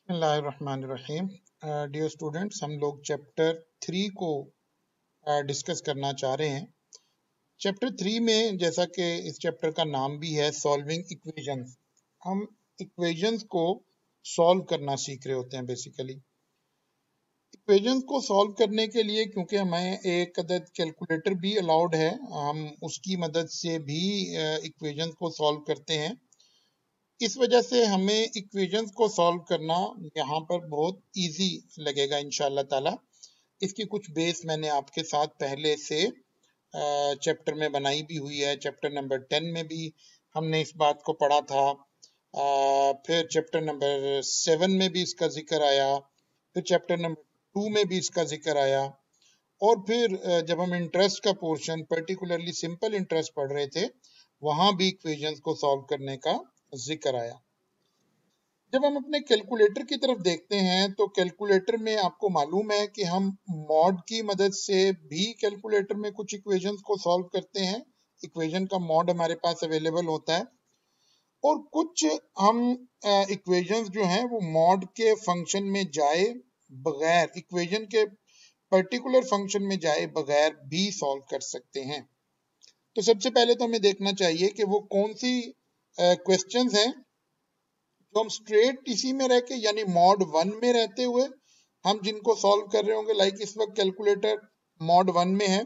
बिस्मिल्लाहिर्रहमानिर्रहीम। Dear students, हम लोग चैप्टर 3 को डिस्कस करना चाह रहे हैं। चैप्टर 3 में जैसा कि इस चैप्टर का नाम भी है सॉल्विंग इक्वेशंस, हम इक्वेशंस को सॉल्व करना सीख रहे होते हैं। बेसिकली इक्वेशंस को सॉल्व करने के लिए क्योंकि हमें एक अदद कैलकुलेटर भी अलाउड है, हम उसकी मदद से भी इक्वेशंस को सॉल्व करते हैं। इस वजह से हमें इक्वेशंस को सॉल्व करना यहाँ पर बहुत इजी लगेगा इंशाल्लाह ताला। इसकी कुछ बेस मैंने आपके साथ पहले से चैप्टर में बनाई भी हुई है। चैप्टर नंबर 10 में भी हमने इस बात को पढ़ा था, फिर चैप्टर नंबर 7 में भी इसका जिक्र आया, फिर चैप्टर नंबर 2 में भी इसका जिक्र आया, और फिर जब हम इंटरेस्ट का पोर्शन पर्टिकुलरली सिंपल इंटरेस्ट पढ़ रहे थे वहां भी इक्वेशंस को सॉल्व करने का जिक्र आया। जब हम अपने कैलकुलेटर की तरफ देखते हैं तो कैलकुलेटर में आपको मालूम है कि हम मॉड की मदद से भी कैलकुलेटर में कुछ इक्वेशंस को सॉल्व करते हैं। इक्वेशन का मॉड हमारे पास अवेलेबल होता है, और कुछ हम इक्वेशंस जो हैं वो मॉड के फंक्शन में जाए बगैर, इक्वेशन के पर्टिकुलर फंक्शन में जाए बगैर भी सॉल्व कर सकते हैं। तो सबसे पहले तो हमें देखना चाहिए कि वो कौन सी क्वेश्चंस हैं तो हम स्ट्रेट इसी में रह के यानी मॉड 1 में रहते हुए हम जिनको सॉल्व कर रहे होंगे। लाइक इस वक्त कैलकुलेटर मॉड 1 में है,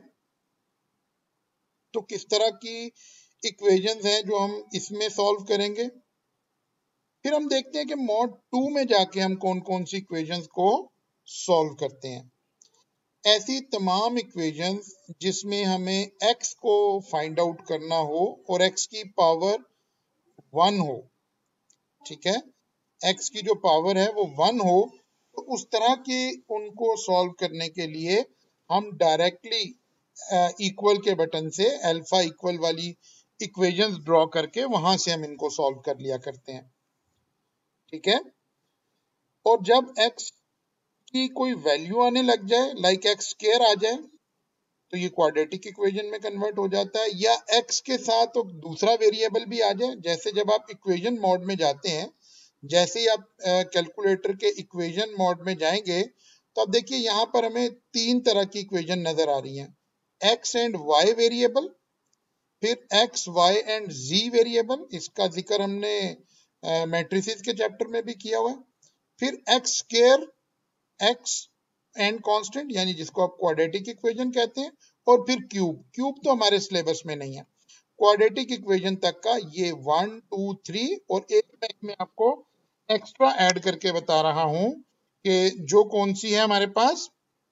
तो किस तरह की इक्वेशंस हैं जो हम इसमें सॉल्व करेंगे। फिर हम देखते हैं कि मॉड 2 में जाके हम कौन कौन सी इक्वेशंस को सॉल्व करते हैं। ऐसी तमाम इक्वेशंस जिसमें हमें x को फाइंड आउट करना हो और x की पावर 1 हो, ठीक है, x की जो पावर है वो 1 हो, तो उस तरह के उनको सॉल्व करने के लिए हम डायरेक्टली इक्वल के बटन से अल्फा इक्वल वाली इक्वेशंस ड्रॉ करके वहां से हम इनको सॉल्व कर लिया करते हैं, ठीक है। और जब x की कोई वैल्यू आने लग जाए, लाइक x स्क्वायर आ जाए, तो ये क्वाड्रेटिक इक्वेशन में कन्वर्ट हो जाता है। या x के साथ तो दूसरा वेरिएबल भी आ जाए, जैसे जब आप इक्वेशन मोड में जाते हैं, जैसे ही आप कैलकुलेटर के इक्वेशन मोड में जाएंगे तो आप देखिए यहाँ पर हमें 3 तरह की इक्वेशन नजर आ रही हैं। x एंड y वेरिएबल, फिर x, y and z variable, इसका जिक्र हमने मैट्रिसेस के चैप्टर में भी किया हुआ है। फिर x square, x and constant यानी जिसको आप क्वाड्रेटिक इक्वेशन कहते हैं, और फिर क्यूब। क्यूब तो हमारे सिलेबस में नहीं है। क्वाड्रेटिक इक्वेशन तक का ये 1, 2, 3, और एक मैं इसमें आपको एक्स्ट्रा ऐड करके बता रहा हूं कि जो कौन सी है हमारे पास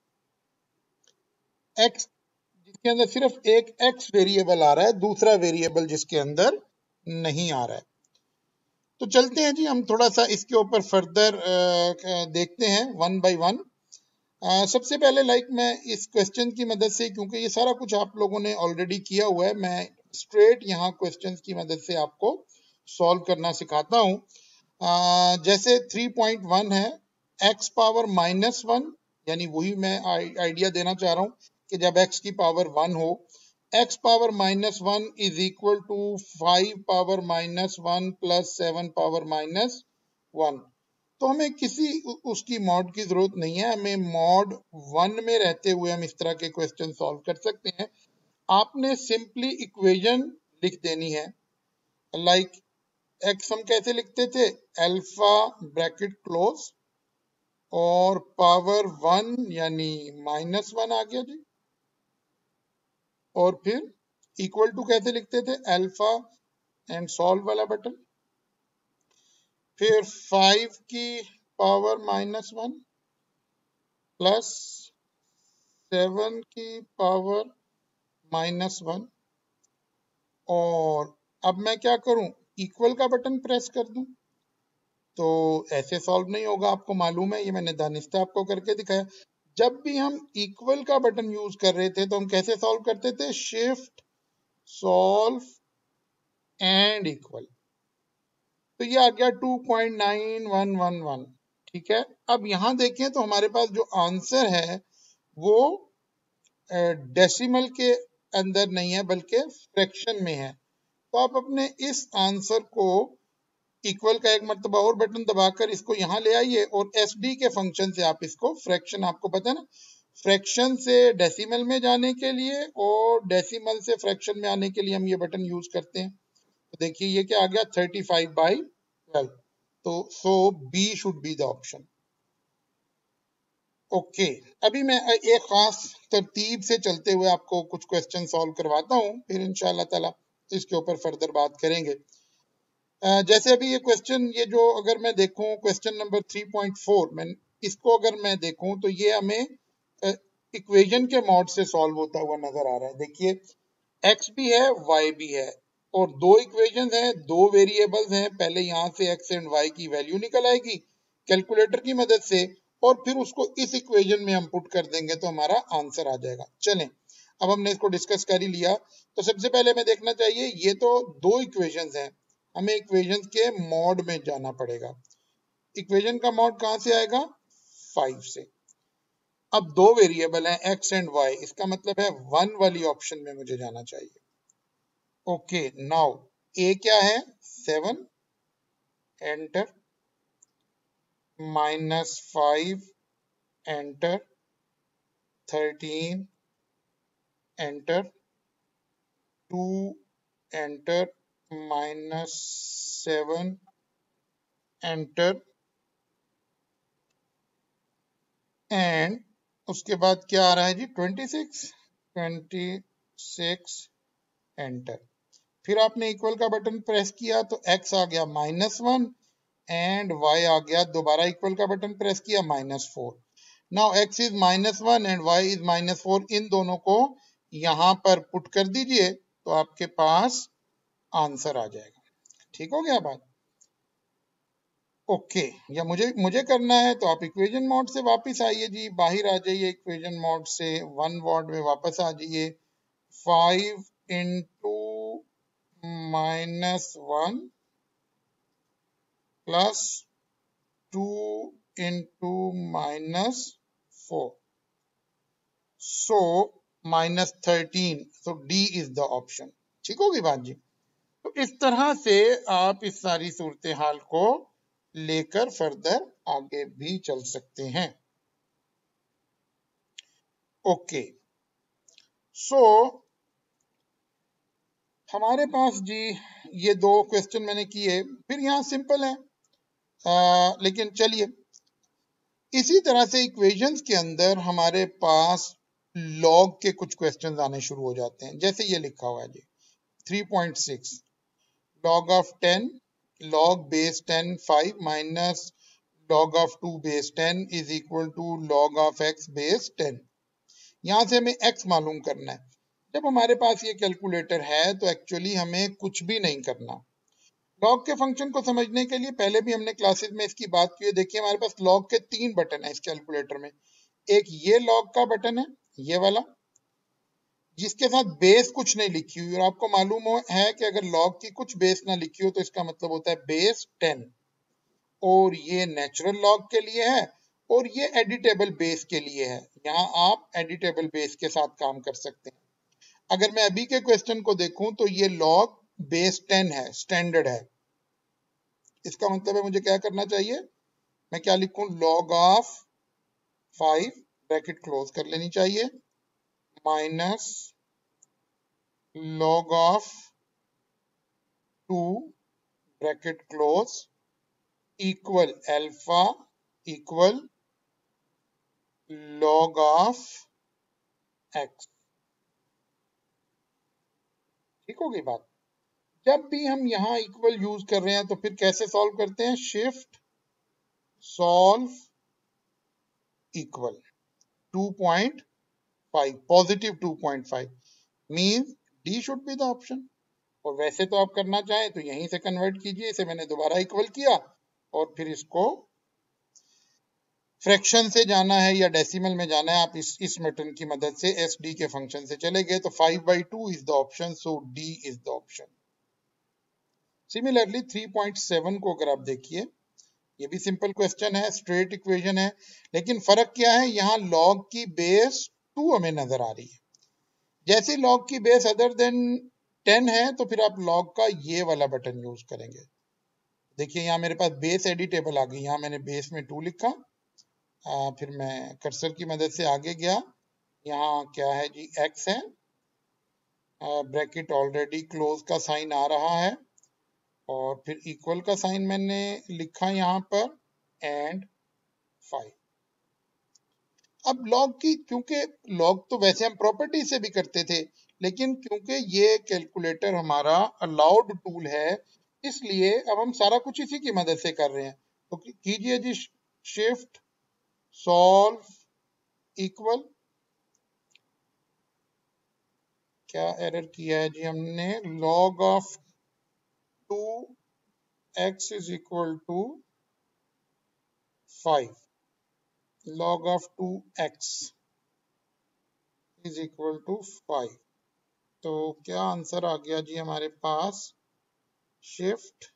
x, जिसके अंदर सिर्फ एक x वेरिएबल आ रहा है, दूसरा वेरिएबल जिसके अंदर नहीं आ रहा है। तो चलते हैं जी, हम थोड़ा सा इसके ऊपर फर्दर देखते हैं वन बाय वन। सबसे पहले मैं इस क्वेश्चन की मदद से, क्योंकि ये सारा कुछ आप लोगों ने ऑलरेडी किया हुआ है, मैं स्ट्रेट यहाँ क्वेश्चन की मदद से आपको सॉल्व करना सिखाता हूँ। जैसे 3.1 है, x पावर -1, यानी वही मैं आइडिया देना चाह रहा हूँ कि जब x की पावर 1 हो, x power -1 is equal to 5 power -1 plus 7 power -1। तो हमें किसी उसकी मॉड की जरूरत नहीं है, हमें मॉड 1 में रहते हुए हम इस तरह के क्वेश्चन सॉल्व कर सकते हैं। आपने सिंपली इक्वेशन लिख देनी है। लाइक x हम कैसे लिखते थे, अल्फा ब्रैकेट क्लोज और पावर 1 यानी -1 आ गया जी, और फिर इक्वल टू कैसे लिखते थे, अल्फा एंड सॉल्व वाला बटन, फिर 5 की पावर -1 प्लस 7 की पावर -1, और अब मैं क्या करूं, इक्वल का बटन प्रेस कर दूं। तो ऐसे सॉल्व नहीं होगा, आपको मालूम है, ये मैंने दानिस्ता आपको करके दिखाया। जब भी हम इक्वल का बटन यूज कर रहे थे तो हम कैसे सॉल्व करते थे, शिफ्ट सॉल्व एंड इक्वल। तो ये आ गया 2.9111, ठीक है। अब यहां देखें तो हमारे पास जो आंसर है वो डेसिमल के अंदर नहीं है बल्कि फ्रैक्शन में है। तो आप अपने इस आंसर को इक्वल का एक मर्तबा और बटन दबाकर इसको यहाँ ले आइए और एसडी के फंक्शन से आप इसको फ्रैक्शन, आपको पता है ना, फ्रैक्शन से डेसिमल में जाने के लिए और डेसिमल से फ्रैक्शन में आने के लिए हम ये बटन यूज करते हैं। तो देखिए ये क्या आ गया 35/12। तो so B should be the option. Okay, अभी मैं एक खास तरतीब से चलते हुए आपको कुछ क्वेश्चन सॉल्व करवाता हूँ, फिर इंशाल्लाह ताला इसके ऊपर फर्दर बात करेंगे। जैसे अभी ये क्वेश्चन, ये जो अगर मैं देखूं क्वेश्चन नंबर 3.4, मैं इसको अगर मैं देखूं तो ये हमें इक्वेशन के मॉड से सॉल्व होता हुआ नजर आ रहा है। देखिए x भी है y भी है और दो इक्वेशंस हैं, दो वेरिएबल्स हैं। पहले यहाँ से x एंड y की वैल्यू निकल आएगी कैलकुलेटर की मदद से और फिर उसको इस इक्वेशन में हम पुट कर देंगे तो हमारा आंसर आ जाएगा। चलें, अब हमने इसको डिस्कस कर ही लिया तो सबसे पहले हमें देखना चाहिए, ये तो दो इक्वेशंस हैं, हमें इक्वेशंस के मॉड में जाना पड़ेगा। इक्वेशन का मॉड कहां से आएगा? 5 से। अब दो वेरिएबल हैं x एंड y, इसका मतलब है 1 वाली ऑप्शन में मुझे जाना चाहिए। ओके, नाउ a क्या है? 7, enter, -5, enter, 13, enter, 2, enter, -7, enter, and उसके बाद क्या आ रहा है जी? 26 एंटर। फिर आपने इक्वल का बटन प्रेस किया तो x आ गया -1 एंड y आ गया, दोबारा इक्वल का बटन प्रेस किया, -4। Now x is -1 and y is -4, इन दोनों को यहां पर पुट कर दीजिए तो आपके पास आंसर आ जाएगा। ठीक हो गया बात? ओके, या मुझे करना है तो आप इक्वेशन मोड से वापस आइए जी, बाहर आ जाइए इक्वेशन मोड से, 1 वर्ड में वापस आ जाइए। 5 into -1 plus 2 into -4, so -13, so D is the option। ठीक होगी बात जी? तो इस तरह से आप इस सारी सूरत हाल को लेकर फर्दर आगे भी चल सकते हैं। ओके, सो हमारे पास जी ये दो क्वेश्चन मैंने किए, फिर यहाँ सिंपल है, लेकिन चलिए इसी तरह से इक्वेशंस के अंदर हमारे पास लॉग के कुछ क्वेश्चंस आने शुरू हो जाते हैं। जैसे ये लिखा हुआ है जी 3.6, log of 10 log base 10 5 minus log of 2 base 10 is equal to log of x base 10। यहां से हमें x मालूम करना है। जब हमारे पास ये कैलकुलेटर है तो एक्चुअली हमें कुछ भी नहीं करना। लॉग के फंक्शन को समझने के लिए पहले भी हमने क्लासेस में इसकी बात की है। देखिए हमारे पास लॉग के 3 बटन है इस कैलकुलेटर में। एक ये लॉग का बटन है, ये वाला, जिसके साथ बेस कुछ नहीं लिखी हुई, और आपको मालूम है कि अगर लॉग की कुछ बेस ना लिखी हो तो इसका मतलब होता है बेस 10। और ये नेचुरल लॉग के लिए है और ये एडिटेबल बेस के लिए है। यहाँ आप एडिटेबल बेस के साथ काम कर सकते हैं। अगर मैं अभी के क्वेश्चन को देखूं तो ये लॉग बेस 10 है, स्टैंडर्ड है। इसका मतलब है मुझे क्या करना चाहिए? मैं क्या लिखूं? log ऑफ 5 ब्रैकेट क्लोज कर लेनी चाहिए, minus log of 2 bracket close equal alpha equal log of x। ठीक हो गई बात? जब भी हम यहाँ इक्वल यूज कर रहे हैं तो फिर कैसे सॉल्व करते हैं? Shift solve equal 2.5, positive 2.5 means D should be the option. और वैसे तो आप करना चाहें तो यहीं से कन्वर्ट कीजिए, इसे मैंने दोबारा इक्वल किया और फिर इसको फ्रैक्शन से जाना है या डेसिमल में जाना है, आप इस बटन की मदद से एस डी के फंक्शन से चले गए तो 5/2 is the option, so D is the option. Similarly 3.7 को अगर आप देखिए, ये भी सिंपल क्वेश्चन है, स्ट्रेट इक्वेशन है, लेकिन फर्क क्या है? यहाँ लॉग की बेस 2 हमें नजर आ रही है। जैसे लॉग की बेस अदर देन 10 है तो फिर आप लॉग का ये वाला बटन यूज करेंगे। देखिए यहाँ मेरे पास बेस एडिटेबल आ गई, यहाँ मैंने बेस में 2 लिखा, फिर मैं कर्सर की मदद से आगे गया, यहाँ क्या है जी x है, ब्रैकेट ऑलरेडी क्लोज का साइन आ रहा है और फिर इक्वल का साइन मैंने लिखा यहाँ पर एंड 5। अब लॉग की, क्योंकि लॉग तो वैसे हम प्रॉपर्टी से भी करते थे, लेकिन क्योंकि ये कैलकुलेटर हमारा अलाउड टूल है, इसलिए अब हम सारा कुछ इसी की मदद से कर रहे हैं। तो कीजिए जी शिफ्ट सॉल्व इक्वल, क्या एरर किया है जी हमने, log of 2x is equal to 5, log of 2x is equal to 5। तो क्या आंसर आ गया जी हमारे पास, शिफ्ट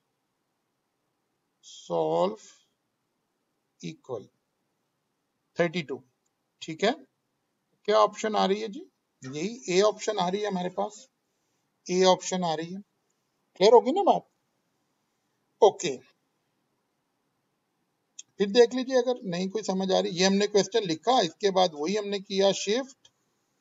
सॉल्व इक्वल 32। ठीक है, क्या ऑप्शन आ रही है जी, यही ए ऑप्शन आ रही है हमारे पास, ए ऑप्शन आ रही है। क्लियर होगी ना बात? ओके, फिर देख लीजिए अगर नहीं कोई समझ आ रही, ये हमने क्वेश्चन लिखा, इसके बाद वही हमने किया, शिफ्ट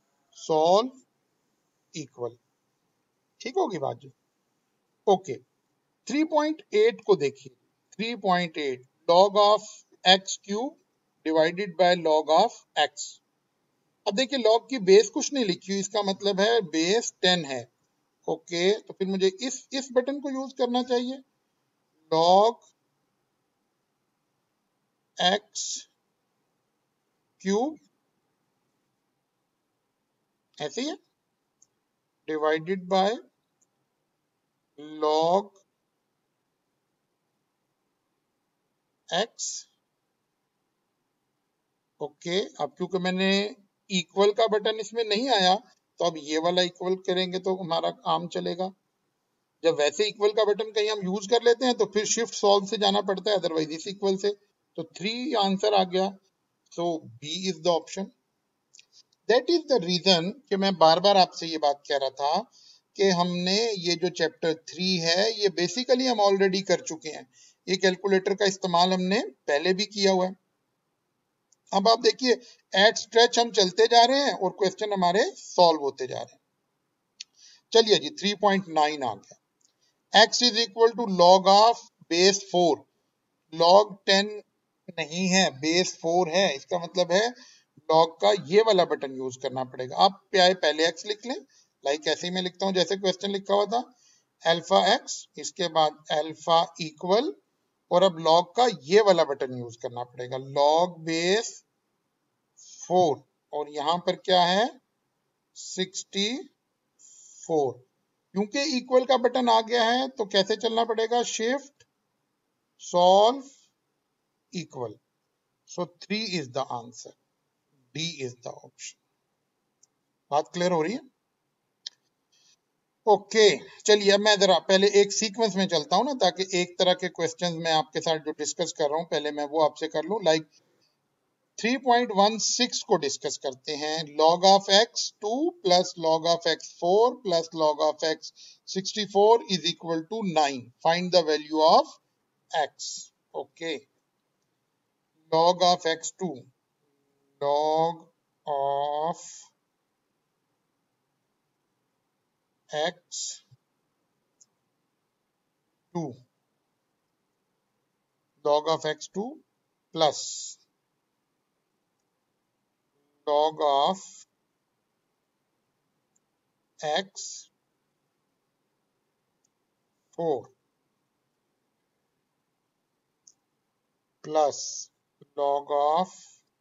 सॉल्व इक्वल। ठीक होगी बात जी? ओके, 3.8 को देखिए, 3.8 log of x cube divided by log of x। अब देखिए log की बेस कुछ नहीं लिखी हुई, इसका मतलब है बेस 10 है। ओके, तो फिर मुझे इस बटन को यूज करना चाहिए, log x क्यूब, ऐसे ही है, divided by log x। Okay, अब क्योंकि मैंने इक्वल का बटन इसमें नहीं आया, तो अब ये वाला इक्वल करेंगे तो हमारा काम चलेगा। जब वैसे इक्वल का बटन कहीं हम यूज कर लेते हैं तो फिर शिफ्ट सॉल्व से जाना पड़ता है, अदरवाइज इस इक्वल से। तो 3 आंसर आ गया, so B is the option. That is the reason कि मैं बार बार आपसे ये बात कह रहा था कि हमने ये जो चैप्टर 3 है ये बेसिकली हम ऑलरेडी कर चुके हैं, ये कैलकुलेटर का इस्तेमाल हमने पहले भी किया हुआ है। अब आप देखिए एट स्ट्रेच हम चलते जा रहे हैं और क्वेश्चन हमारे सॉल्व होते जा रहे हैं। चलिए जी 3.9 आ गया, x is equal to log of base 4, log 10 नहीं है, बेस 4 है, इसका मतलब है लॉग का ये वाला बटन यूज करना पड़ेगा। आप पहले x लिख लें, लाइक ऐसे ही मैं लिखता हूं जैसे क्वेश्चन लिखा हुआ था, अल्फा x, इसके बाद अल्फा इक्वल, और अब लॉग का ये वाला बटन यूज करना पड़ेगा, लॉग बेस 4, और यहां पर क्या है 64। क्योंकि इक्वल का बटन आ गया है तो कैसे चलना पड़ेगा, shift solve equal. So 3 is the answer, D is the option. बात क्लियर हो रही है? ओके, चलिए अब मैं जरा पहले एक सीक्वेंस में चलता हूं ना, ताकि एक तरह के क्वेश्चंस मैं आपके साथ जो डिस्कस कर रहा हूं पहले मैं वो आपसे कर लूं। लाइक 3.16 को डिस्कस करते हैं, log of x 2 plus log of x 4 plus log of x 64 is equal to 9, find the value of x। Okay, log of x2, log of x2, log of x2 plus log of x4 plus log of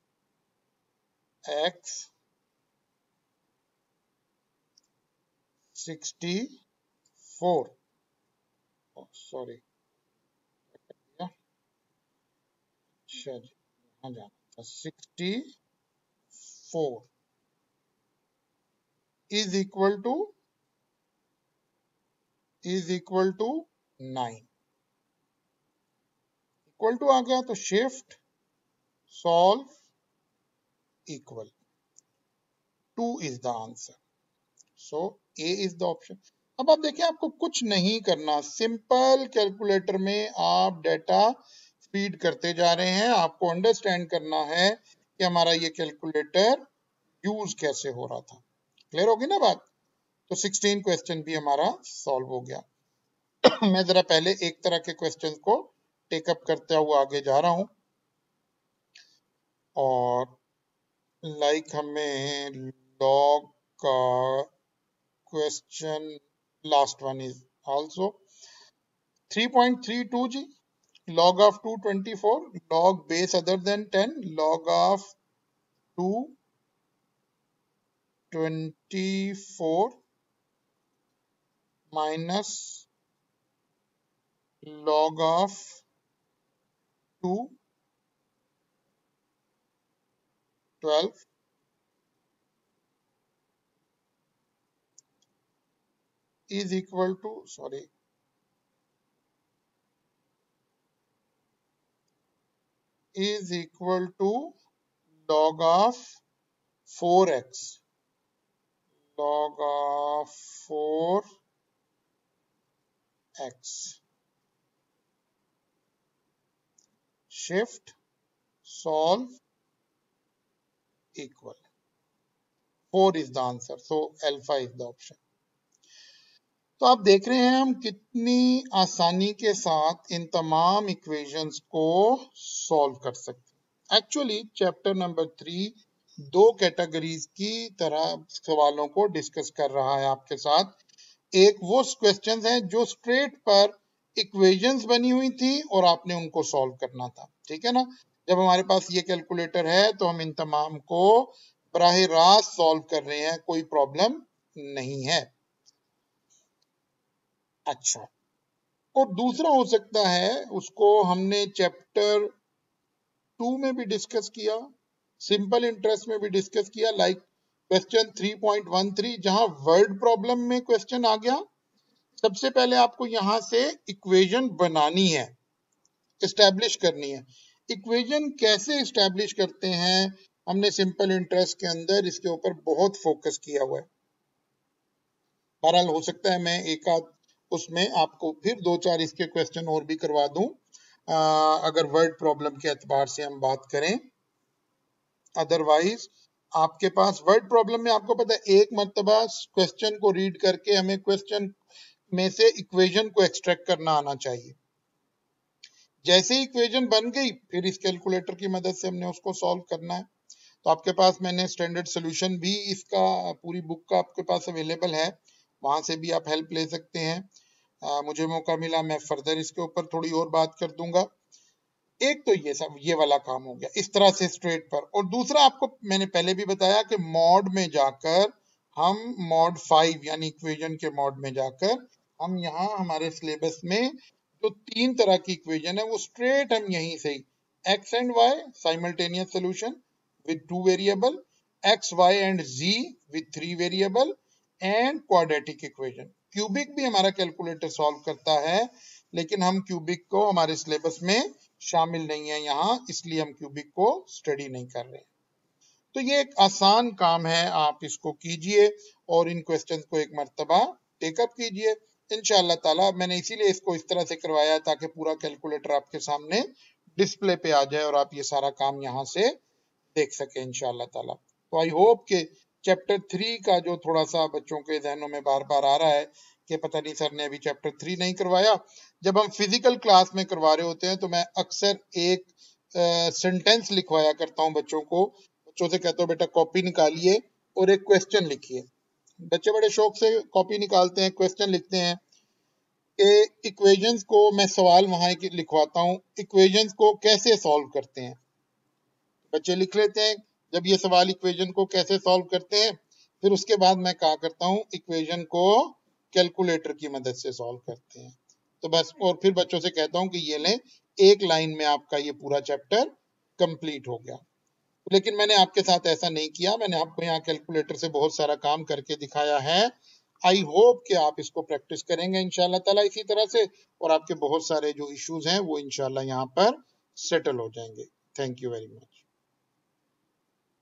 x64, sorry, अच्छा जी यहाँ जाना था, 64 is equal to 9, equal to आ गया तो shift solve equal, 2 is the answer, so A is the option। अब आप देखिए आपको कुछ नहीं करना, सिंपल कैलकुलेटर में आप डेटा फीड करते जा रहे हैं। आपको अंडरस्टैंड करना है कि हमारा ये कैलकुलेटर यूज कैसे हो रहा था। क्लियर होगी ना बात? तो 16 क्वेश्चन भी हमारा सॉल्व हो गया। मैं जरा पहले एक तरह के क्वेश्चन को टेकअप करते हुए आगे जा रहा हूं, और हमें लॉग का question, last one is also 3.32 जी, log of 224, log base other than 10, log of 224 minus log of 212 is equal to, is equal to log of 4x, log of 4x. Shift, solve, equal. 4 is the answer, so alpha is the option. तो आप देख रहे हैं हम कितनी आसानी के साथ इन तमाम इक्वेशंस को सॉल्व कर सकते हैं। एक्चुअली चैप्टर नंबर 3 दो कैटेगरीज की तरह सवालों को डिस्कस कर रहा है आपके साथ। एक वो क्वेश्चंस हैं जो स्ट्रेट पर इक्वेशंस बनी हुई थी और आपने उनको सॉल्व करना था, ठीक है ना। जब हमारे पास ये कैलकुलेटर है तो हम इन तमाम को बराह रास्त सॉल्व कर रहे हैं, कोई प्रॉब्लम नहीं है। अच्छा, और दूसरा हो सकता है, उसको हमने चैप्टर 2 में भी डिस्कस किया, सिंपल इंटरेस्ट में भी डिस्कस किया, लाइक क्वेश्चन 3.13 जहां वर्ड प्रॉब्लम में क्वेश्चन आ गया। सबसे पहले आपको यहां से इक्वेशन बनानी है, एस्टैब्लिश करनी है। इक्वेशन कैसे एस्टैब्लिश करते हैं, हमने सिंपल इंटरेस्ट के अंदर इसके ऊपर बहुत फोकस किया हुआ है। बहरहाल हो सकता है मैं एक आध उसमें आपको फिर 2-4 इसके क्वेश्चन और भी करवा दूं, अगर वर्ड प्रॉब्लम के एतबार से हम बात करें। अदरवाइज आपके पास वर्ड प्रॉब्लम में आपको पता है एक मर्तबा क्वेश्चन को रीड करके हमें क्वेश्चन में से इक्वेशन को एक्सट्रैक्ट करना आना चाहिए। जैसे ही इक्वेशन बन गई फिर इस कैलकुलेटर की मदद से हमने उसको सॉल्व करना है। तो आपके पास मैंने स्टैंडर्ड सोल्यूशन भी इसका पूरी बुक का आपके पास अवेलेबल है, वहां से भी आप हेल्प ले सकते हैं। मुझे मौका मिला मैं फर्दर इसके ऊपर थोड़ी और बात कर दूंगा। एक तो ये वाला काम हो गया इस तरह से स्ट्रेट पर, और दूसरा आपको मैंने पहले भी बताया कि मॉड में जाकर हम मॉड 5 यानी इक्वेशन के मॉड में जाकर हम यहाँ हमारे सिलेबस में जो 3 तरह की इक्वेशन है वो स्ट्रेट हम यहीं से ही x and y simultaneous solution with 2 variable, x, y and z with 3 variable and quadratic equation. Cubic भी हमारा कैलकुलेटर सॉल्व करता है, लेकिन हम क्यूबिक को हमारे सिलेबस में शामिल नहीं है यहाँ, इसलिए हम क्यूबिक को स्टडी नहीं कर रहे। तो ये एक आसान काम है, आप इसको कीजिए और इन क्वेश्चंस को एक मर्तबा टेकअप कीजिए इंशाअल्लाह ताला। मैंने इसीलिए इसको इस तरह से करवाया ताकि पूरा कैलकुलेटर आपके सामने डिस्प्ले पे आ जाए और आप ये सारा काम यहाँ से देख सके इंशाअल्लाह ताला। तो आई होप कि चैप्टर 3 का जो थोड़ा सा बच्चों के जहनों में बार बार आ रहा है कि पता नहीं सर ने अभी चैप्टर 3 नहीं करवाया, जब हम फिजिकल क्लास में करवा रहे होते हैं तो मैं अक्सर एक सेंटेंस लिखवाया करता हूँ बच्चों को। बच्चों से कहता हूँ बेटा कॉपी निकालिए और एक क्वेश्चन लिखिए। बच्चे बड़े शौक से कॉपी निकालते हैं, क्वेश्चन लिखते हैं। इक्वेशंस को मैं सवाल वहां लिखवाता हूँ, इक्वेशंस को कैसे सॉल्व करते हैं बच्चे लिख लेते हैं। जब ये सवाल इक्वेशन को कैसे सॉल्व करते हैं, फिर उसके बाद मैं कहा करता हूँ इक्वेशन को कैलकुलेटर की मदद से सॉल्व करते हैं। तो बस, और फिर बच्चों से कहता हूँ कि ये लें, एक लाइन में आपका ये पूरा चैप्टर कंप्लीट हो गया। लेकिन मैंने आपके साथ ऐसा नहीं किया, मैंने आपको यहाँ कैलकुलेटर से बहुत सारा काम करके दिखाया है। आई होप कि आप इसको प्रैक्टिस करेंगे इंशाल्लाह ताला इसी तरह से, और आपके बहुत सारे जो इश्यूज हैं वो इंशाल्लाह यहाँ पर सेटल हो जाएंगे। Thank you very much.